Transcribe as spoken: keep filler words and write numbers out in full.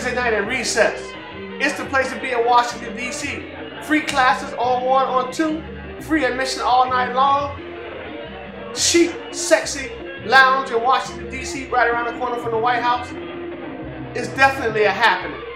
Thursday night at recess. It's the place to be in Washington, D C Free classes on one, on two. Free admission all night long. Chic, sexy lounge in Washington, D C right around the corner from the White House. It's definitely a happening.